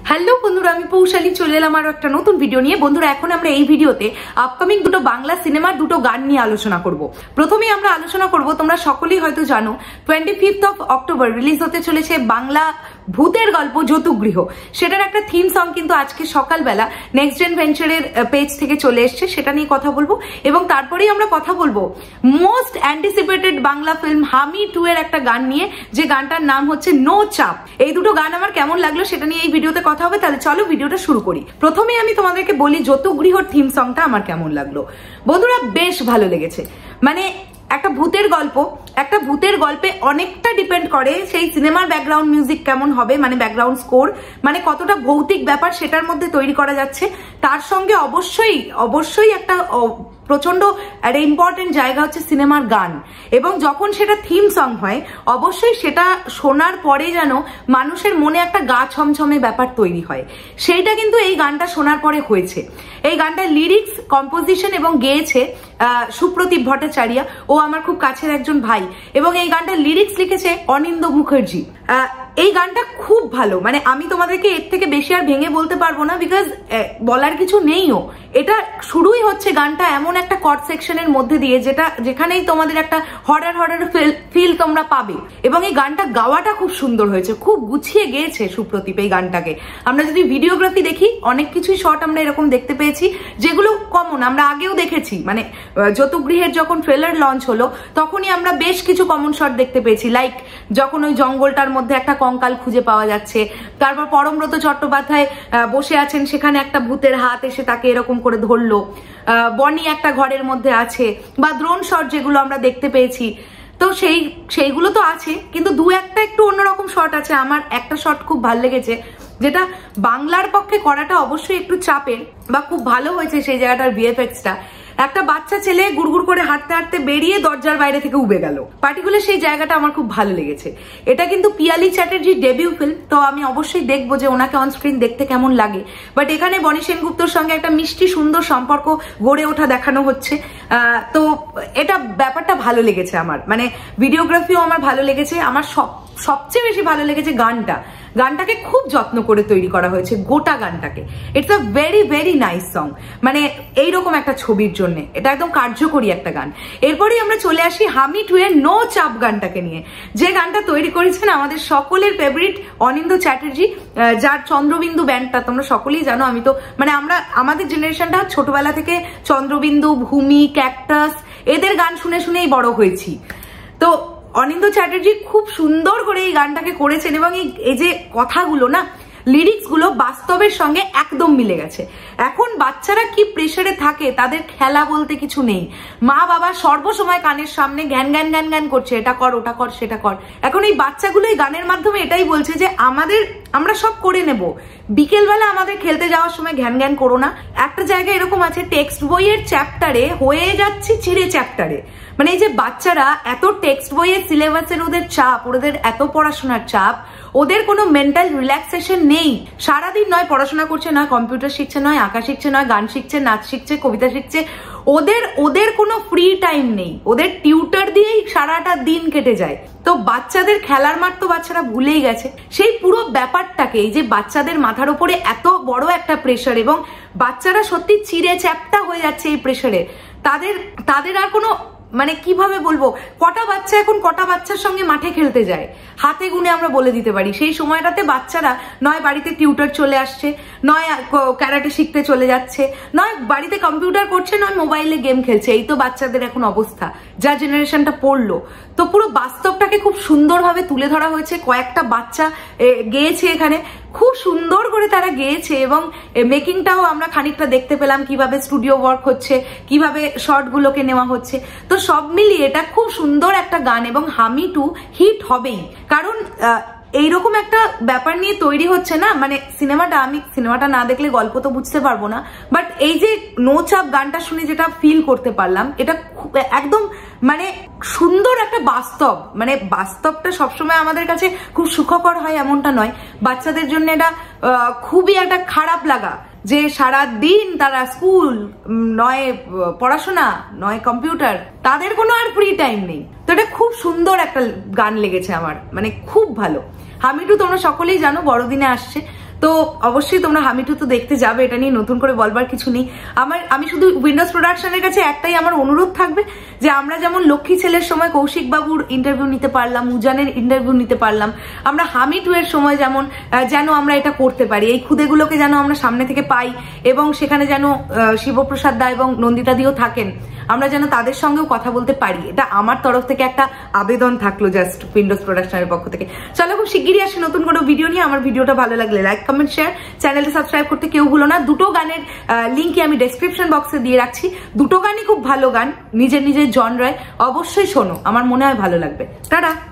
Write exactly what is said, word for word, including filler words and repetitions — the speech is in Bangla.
হ্যালো বন্ধুরা, আমি পৌশালী চলে এলাম আরো একটা নতুন ভিডিও নিয়ে। বন্ধুরা, এখন আমরা এই ভিডিওতে আপকামিং দুটো বাংলা সিনেমার দুটো গান নিয়ে আলোচনা করব। প্রথমেই আমরা আলোচনা করব, তোমরা সকলেই হয়তো জানো, twenty fifth of October release হতে চলেছে বাংলা ভূতের গল্প যৌতুকগৃহ। সেটার একটা থিম সং কিন্তু আজকে সকালবেলা নেক্সট জেন ভেঞ্চারের পেজ থেকে চলে এসছে, সেটা নিয়ে কথা বলবো। এবং তারপরেই আমরা কথা বলবো most anticipated Bangla film Haami two এর একটা গান নিয়ে, যে গানটার নাম হচ্ছে নো চাপ। এই দুটো গান আমার কেমন লাগলো সেটা নিয়ে এই ভিডিওতে কথা হবে। তাহলে চলো ভিডিওটা শুরু করি। প্রথমে আমি তোমাদেরকে বলি যৌতুকগৃহর থিম সংটা আমার কেমন লাগলো। বন্ধুরা, বেশ ভালো লেগেছে। মানে একটা ভূতের গল্প, একটা ভূতের গল্পে অনেকটা ডিপেন্ড করে সেই সিনেমার ব্যাকগ্রাউন্ড মিউজিক কেমন হবে, মানে ব্যাকগ্রাউন্ড স্কোর, মানে কতটা ভৌতিক ব্যাপার সেটার মধ্যে তৈরি করা যাচ্ছে। তার সঙ্গে অবশ্যই অবশ্যই একটা প্রচন্ড একটা ইম্পর্টেন্ট জায়গা হচ্ছে সিনেমার গান। এবং যখন সেটা থিম সং হয়, অবশ্যই সেটা শোনার পরে যেন মানুষের মনে একটা গা ছমছমে ব্যাপার তৈরি হয়, সেইটা কিন্তু এই গানটা শোনার পরে হয়েছে। এই গানটার লিরিক্স, কম্পোজিশন এবং গেয়েছে সুপ্রতীপ ভট্টাচার্য। ও আমার খুব কাছের একজন ভাই, এবং এই গানটার লিরিক্স লিখেছে অনিন্দ মুখার্জি। এই গানটা খুব ভালো। মানে আমি তোমাদেরকে এর থেকে বেশি আর ভেঙে বলতে পারবো না, বিকজ বলার কিছু নেইও। এটা শুরুই হচ্ছে গানটা এমন একটা কর্ড সেকশনের মধ্যে দিয়ে, যেটা যেখানেই তোমাদের একটা হরার হরার ফিল তোমরা পাবে। এবং এই গানটা গাওয়াটা খুব সুন্দর হয়েছে, খুব গুছিয়ে গেয়েছে সুপ্রতীপ এই গানটাকে। আমরা যদি ভিডিওগ্রাফি দেখি, অনেক কিছুই শর্ট আমরা এরকম দেখতে পেয়েছি যেগুলো কমন আমরা আগেও দেখেছি। মানে যৌতুকগৃহের যখন ট্রেলার লঞ্চ হলো, তখনই আমরা বেশ কিছু কমন শট দেখতে পেয়েছি। লাইক যখন ওই জঙ্গলটার মধ্যে একটা কঙ্কাল খুঁজে পাওয়া যাচ্ছে, তারপর পরমব্রত চট্টোপাধ্যায় বসে আছেন, সেখানে একটা ভূতের হাত এসে তাকে এরকম করে ধরলো, বনি একটা ঘরের মধ্যে আছে, বা দ্রোণ শট যেগুলো আমরা দেখতে পেয়েছি। তো সেই সেইগুলো তো আছে, কিন্তু দু একটা একটু অন্যরকম শট আছে। আমার একটা শট খুব ভালো লেগেছে, যেটা বাংলার পক্ষে করাটা অবশ্যই একটু চাপের, বা খুব ভালো হয়েছে সেই জায়গাটার ভিএফএক্সটা। একটা বাচ্চা ছেলে গুড়গুড় করে হাঁটতে হাঁটতে বেরিয়ে দরজার বাইরে থেকে উবে গেল। পার্টিকুলার সেই জায়গাটা আমার খুব ভালো লেগেছে। এটা কিন্তু পিয়ালি চ্যাটার্জির ডেবিউ ফিল্ম, তো আমি অবশ্যই দেখবো যে ওনাকে অন স্ক্রিন দেখতে কেমন লাগে। বাট এখানে বনি সেনগুপ্তর সঙ্গে একটা মিষ্টি সুন্দর সম্পর্ক গড়ে ওঠা দেখানো হচ্ছে। তো এটা ব্যাপারটা ভালো লেগেছে আমার। মানে ভিডিওগ্রাফিও আমার ভালো লেগেছে। আমার সব সবচেয়ে বেশি ভালো লেগেছে গানটা। গানটাকে খুব যত্ন করে তৈরি করা হয়েছে, গোটা গানটাকে। It's a very very nice song. মানে এইরকম একটা ছবির জন্য এটা একদম কার্যকরী একটা গান। এরপরেই আমরা চলে আসি হামি টু এর নো চাপ গানটাকে নিয়ে, যে গানটা তৈরি করেছেন আমাদের সকলের ফেভারিট অনিন্দ চ্যাটার্জি, যার চন্দ্রবিন্দু ব্যান্ডটা তোমরা সকলেই জানো। আমি তো মানে আমরা আমাদের জেনারেশনটা ছোটবেলা থেকে চন্দ্রবিন্দু, ভূমি, ক্যাকটাস এদের গান শুনে শুনেই বড় হয়েছি। তো অনিন্দ চ্যাটার্জি খুব সুন্দর করে এই গানটাকে করেছেন, এবং এই যে কথাগুলো না, লিরিক্স গুলো বাস্তবের সঙ্গে একদম মিলে গেছে। এখন বাচ্চারা কি প্রেসারে থাকে, তাদের খেলা বলতে কিছু নেই। মা বাবা সর্বসময় কানের সামনে জ্ঞান জ্ঞান জ্ঞান জ্ঞান করছে, এটা কর, ওটা কর, সেটা কর। এখন এই বাচ্চাগুলো এই গানের মাধ্যমে এটাই বলছে যে আমাদের আমরা সব করে নেব, বিকেলবেলা আমাদের খেলতে যাওয়ার সময় জ্ঞান জ্ঞান করো না। একটা জায়গায় এরকম আছে, টেক্সট বইয়ের চ্যাপ্টারে হয়ে যাচ্ছে চিড়ে চ্যাপ্টারে। মানে এই যে বাচ্চারা এত টেক্সট বইয়ের সিলেবাসের ওদের চাপ, ওদের এত পড়াশোনার চাপ, ওদের কোনো মেন্টাল রিল্যাক্সেশন নেই। সারাদিন নয় পড়াশোনা করছে, নয় কম্পিউটার শিখছে, নয় আঁকা শিখছে, নয় গান শিখছে, নাচ শিখছে, কবিতা শিখছে। ওদের ওদের কোনো ফ্রি টাইম নেই, ওদের টিউটার দিয়েই সারাটা দিন কেটে যায়। তো বাচ্চাদের খেলার মাঠ তো বাচ্চারা ভুলেই গেছে। সেই পুরো ব্যাপারটাকে, এই যে বাচ্চাদের মাথার উপরে এত বড় একটা প্রেশার, এবং বাচ্চারা সত্যি চিড়ে চ্যাপ্টা হয়ে যাচ্ছে এই প্রেশারে। তাদের তাদের আর কোনো মানে কিভাবে বলবো, কটা বাচ্চা এখন কটা বাচ্চার সঙ্গে মাঠে খেলতে যায় হাতে গুনে আমরা বলে দিতে পারি। সেই সময়টাতে বাচ্চারা নয় বাড়িতে টিউটার চলে আসছে, নয় ক্যারাটে শিখতে চলে যাচ্ছে, নয় বাড়িতে কম্পিউটার করছে, নয় মোবাইলে গেম খেলছে। এই তো বাচ্চাদের এখন অবস্থা, যা জেনারেশনটা পড়লো। তো পুরো বাস্তবটাকে খুব সুন্দরভাবে তুলে ধরা হয়েছে। কয়েকটা বাচ্চা গেয়েছে এখানে, খুব সুন্দর করে তারা গেয়েছে, এবং মেকিংটাও আমরা খানিকটা দেখতে পেলাম, কিভাবে স্টুডিও ওয়ার্ক হচ্ছে, কিভাবে শর্টগুলোকে নেওয়া হচ্ছে। তো সব মিলিয়ে এটা খুব সুন্দর একটা গান, এবং হামি টু হিট হবেই। কারণ এইরকম একটা ব্যাপার নিয়ে তৈরি হচ্ছে না, মানে সিনেমাটা, আমি সিনেমাটা না দেখলে গল্প তো বুঝতে পারবো না, বাট এই যে নো চাপ গানটা শুনে যেটা ফিল করতে পারলাম, এটা একদম মানে সুন্দর একটা বাস্তব। মানে বাস্তবটা সবসময় আমাদের কাছে খুব সুখকর হয় এমনটা নয়, বাচ্চাদের জন্য এটা খুবই একটা খারাপ লাগা, যে সারা দিন তারা স্কুল নয় পড়াশোনা নয় কম্পিউটার, তাদের কোনো আর ফ্রি টাইম নেই। তো এটা খুব সুন্দর একটা গান লেগেছে আমার, মানে খুব ভালো। হামি টু তোমরা সকলেই জানো বড়দিনে আসছে, তো অবশ্যই তোমরা হামি টু তো দেখতে যাবে, এটা নিয়ে নতুন করে বলবার কিছু নেই। আমার আমি শুধু উইন্ডোজ প্রোডাকশনের কাছে একটাই আমার অনুরোধ থাকবে যে আমরা যেমন লক্ষ্মী ছেলের সময় কৌশিক বাবুর ইন্টারভিউ নিতে পারলাম, উজানের ইন্টারভিউ নিতে পারলাম, আমরা হামি টু এর সময় যেমন যেন আমরা এটা করতে পারি, এই খুদেগুলোকে যেন আমরা সামনে থেকে পাই এবং সেখানে যেন শিবপ্রসাদ দা এবং নন্দিতা দিও থাকেন, আমরা যেন তাদের সঙ্গেও কথা বলতে পারি। এটা আমার তরফ থেকে একটা আবেদন থাকলো জাস্ট উইন্ডোজ প্রোডাকশনের পক্ষ থেকে। চলো খুব শিগগিরই আসে নতুন কোনো ভিডিও নিয়ে। আমার ভিডিওটা ভালো লাগলে লাইক কমেন্ট শেয়ার, চ্যানেলটা সাবস্ক্রাইব করতে কেউ ভুলো না। দুটো গানের লিঙ্কই আমি ডেসক্রিপশন বক্সে দিয়ে রাখছি, দুটো গানই খুব ভালো গান, নিজের নিজের জনরায়, অবশ্যই শোনো, আমার মনে হয় ভালো লাগবে। টাটা।